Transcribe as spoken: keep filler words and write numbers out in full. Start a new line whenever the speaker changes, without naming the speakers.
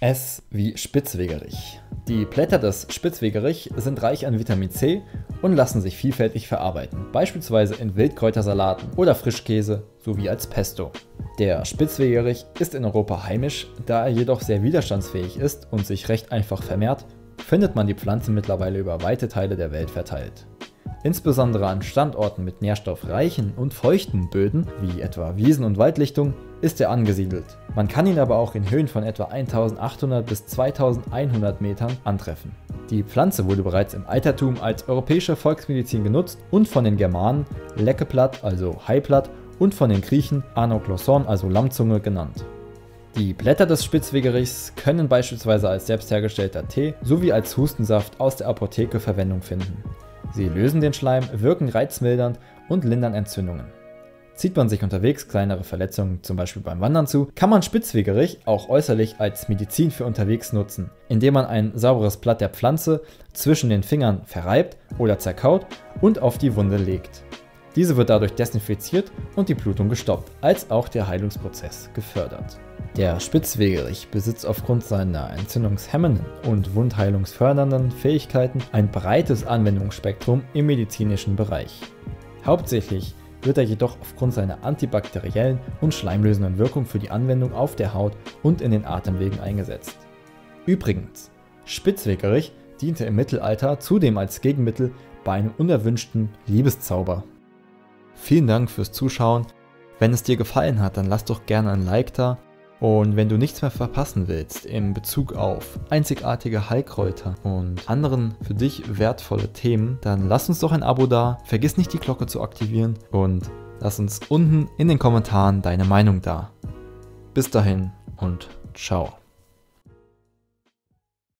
S wie Spitzwegerich. Die Blätter des Spitzwegerich sind reich an Vitamin C und lassen sich vielfältig verarbeiten, beispielsweise in Wildkräutersalaten oder Frischkäse sowie als Pesto. Der Spitzwegerich ist in Europa heimisch, da er jedoch sehr widerstandsfähig ist und sich recht einfach vermehrt, findet man die Pflanze mittlerweile über weite Teile der Welt verteilt. Insbesondere an Standorten mit nährstoffreichen und feuchten Böden, wie etwa Wiesen und Waldlichtung, ist er angesiedelt. Man kann ihn aber auch in Höhen von etwa eintausendachthundert bis zweitausendeinhundert Metern antreffen. Die Pflanze wurde bereits im Altertum als europäische Volksmedizin genutzt und von den Germanen Leckeblatt, also Haiblatt, und von den Griechen Anokloson, also Lammzunge, genannt. Die Blätter des Spitzwegerichs können beispielsweise als selbst hergestellter Tee sowie als Hustensaft aus der Apotheke Verwendung finden. Sie lösen den Schleim, wirken reizmildernd und lindern Entzündungen. Zieht man sich unterwegs kleinere Verletzungen, zum Beispiel beim Wandern zu, kann man Spitzwegerich auch äußerlich als Medizin für unterwegs nutzen, indem man ein sauberes Blatt der Pflanze zwischen den Fingern verreibt oder zerkaut und auf die Wunde legt. Diese wird dadurch desinfiziert und die Blutung gestoppt, als auch der Heilungsprozess gefördert. Der Spitzwegerich besitzt aufgrund seiner entzündungshemmenden und wundheilungsfördernden Fähigkeiten ein breites Anwendungsspektrum im medizinischen Bereich. Hauptsächlich wird er jedoch aufgrund seiner antibakteriellen und schleimlösenden Wirkung für die Anwendung auf der Haut und in den Atemwegen eingesetzt. Übrigens, Spitzwegerich diente im Mittelalter zudem als Gegenmittel bei einem unerwünschten Liebeszauber. Vielen Dank fürs Zuschauen. Wenn es dir gefallen hat, dann lass doch gerne ein Like da. Und wenn du nichts mehr verpassen willst in Bezug auf einzigartige Heilkräuter und anderen für dich wertvolle Themen, dann lass uns doch ein Abo da, vergiss nicht die Glocke zu aktivieren und lass uns unten in den Kommentaren deine Meinung da. Bis dahin und ciao.